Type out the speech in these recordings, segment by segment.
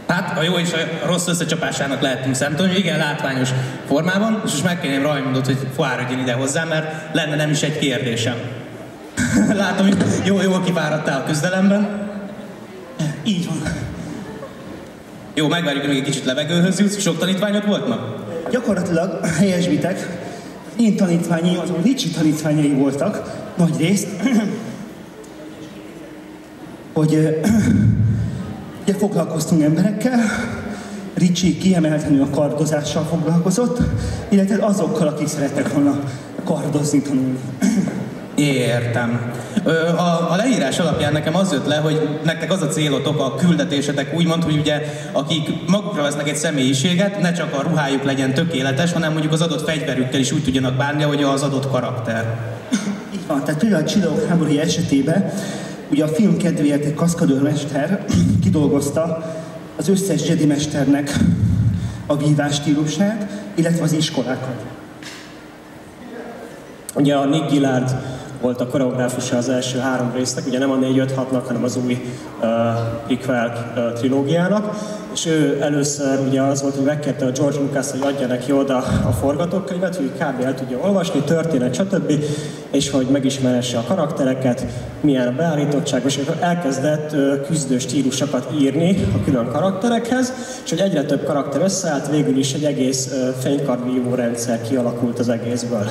Hát a jó és a rossz összecsapásának lehetünk szemtanúi, igen, látványos formában, és most megkérném Rajmundot, hogy fáradjon ide hozzám, mert lenne nem is egy kérdésem. Látom, hogy jól kifáradtál a küzdelemben. Így van. Jó, megvárjuk, hogy még egy kicsit levegőhöz jutsz. Sok tanítványod volt ma? Gyakorlatilag helyesbitek. Én tanítványaim, azok Ricsi tanítványai voltak, nagy részt, hogy ugye foglalkoztunk emberekkel, Ricsi kiemelten a kardozással foglalkozott, illetve azokkal, akik szerettek volna kardozni tanulni. Értem. A leírás alapján nekem az jött le, hogy nektek az a célotok, a küldetésetek úgymond, hogy ugye akik magukra vesznek egy személyiséget, ne csak a ruhájuk legyen tökéletes, hanem mondjuk az adott fegyverükkel is úgy tudjanak bánni, hogy az adott karakter. Így van, tehát például a Csillagok háborúja esetében ugye a film kedvéért egy kaszkadőrmester kidolgozta az összes Jedi mesternek a vívás stílusát, illetve az iskolákat. Ugye a Nick Gillard volt a koreográfusa az első 3 résznek, ugye nem a 4-5-6-nak, hanem az új prequel trilógiának, és ő először ugye az volt, hogy megkérte a George Lucas, hogy adja neki oda a forgatókönyvet, hogy kb. El tudja olvasni, történet, stb. És hogy megismeresse a karaktereket, milyen a beállítottság, és akkor elkezdett küzdő stílusokat írni a külön karakterekhez, és hogy egyre több karakter összeállt, végül is egy egész fénykardvívó rendszer kialakult az egészből.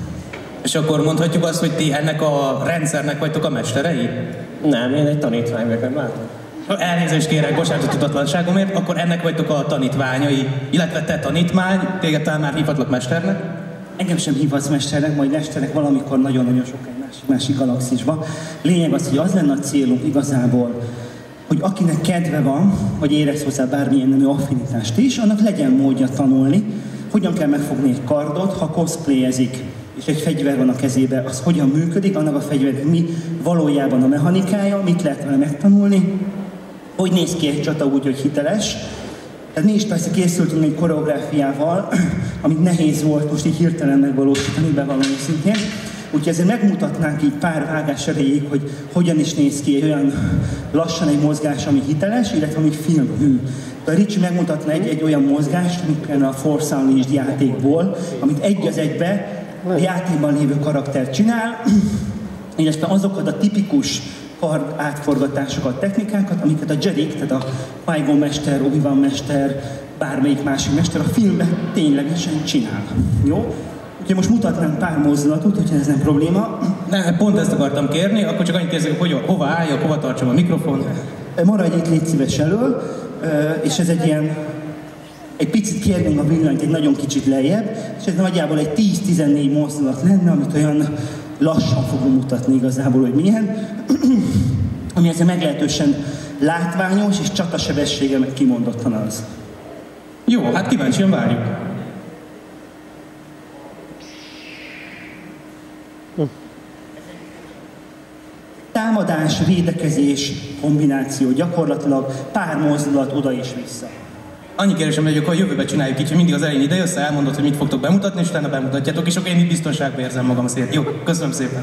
És akkor mondhatjuk azt, hogy ti ennek a rendszernek vagytok a mesterei? Nem, én egy tanítvány vagyok, nem látom. Elnézést kérek, bocsánat a tudatlanságomért, akkor ennek vagytok a tanítványai, illetve te tanítvány, téged talán már hívhatlak mesternek? Engem sem hívhatsz mesternek, majd mesternek valamikor nagyon-nagyon sok egy másik galaxisba. Lényeg az, hogy az lenne a célunk igazából, hogy akinek kedve van, vagy érez hozzá bármilyen nemű affinitást is, annak legyen módja tanulni, hogyan kell megfogni egy kardot, ha cosplayezik, és egy fegyver van a kezébe, az hogyan működik, annak a fegyvernek mi valójában a mechanikája, mit lehet vele megtanulni, hogy néz ki egy csata úgy, hogy hiteles. Tehát mi is persze készültünk egy koreográfiával, amit nehéz volt most így hirtelen megvalósítani, bevallom őszintén. Úgyhogy ezért megmutatnánk így pár vágás erejéig, hogy hogyan is néz ki egy olyan lassan egy mozgás, ami hiteles, illetve ami filmhű. De a Ricsi megmutatna egy olyan mozgást, mint például a Force Unleashed játékból, amit egy az egybe a játékban lévő karakter csinál, illetve azokat a tipikus kard átforgatásokat, technikákat, amiket a Jedik, tehát a Qui-Gon mester, Obi-Wan mester, bármelyik másik mester a filmben ténylegesen csinál. Jó? Úgyhogy most mutatnánk pár mozdulatot, hogyha ez nem probléma. Ne, pont ezt akartam kérni, akkor csak annyit kérdezik, hogy hova álljak, hova tartsam a mikrofon. Maradj itt, légy szíves elől, és ez egy ilyen, egy picit kérnénk a villanyt egy nagyon kicsit lejjebb, és ez nagyjából egy 10-14 mozdulat lenne, amit olyan lassan fogom mutatni igazából, hogy milyen, ami ezzel meglehetősen látványos, és csatasebessége meg kimondottan az. Jó, hát kíváncsian várjuk. Támadás, védekezés, kombináció, gyakorlatilag pár mozdulat oda és vissza. Annyi kérdésem, hogy akkor a jövőben csináljuk így, hogy mindig az elején ide jössz, elmondod, hogy mit fogtok bemutatni, és utána bemutatjátok, és akkor én itt biztonságban érzem magam szét. Jó, köszönöm szépen.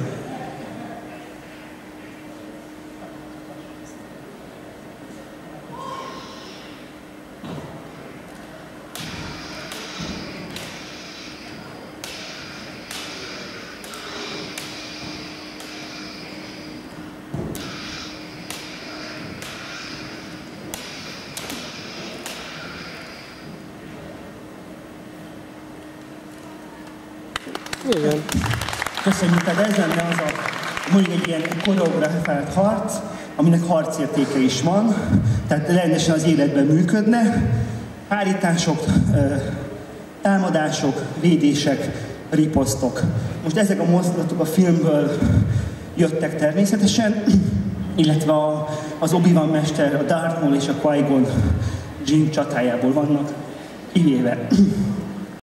Igen. Köszönjük, tehát ez lenne az a, mondjuk egy ilyen koreografált harc, aminek harcértéke is van, tehát rendesen az életben működne. Hárítások, támadások, védések, riposztok. Most ezek a mozdulatok a filmből jöttek természetesen, illetve az Obi-Wan mester, a Darth Maul és a Qui-Gon Jinn csatájából vannak kivéve.